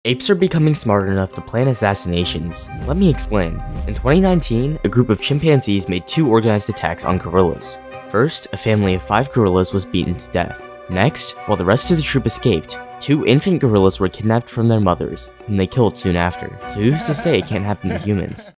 Apes are becoming smart enough to plan assassinations. Let me explain. In 2019, a group of chimpanzees made 2 organized attacks on gorillas. First, a family of 5 gorillas was beaten to death. Next, while the rest of the troop escaped, 2 infant gorillas were kidnapped from their mothers, whom they killed soon after. So who's to say it can't happen to humans?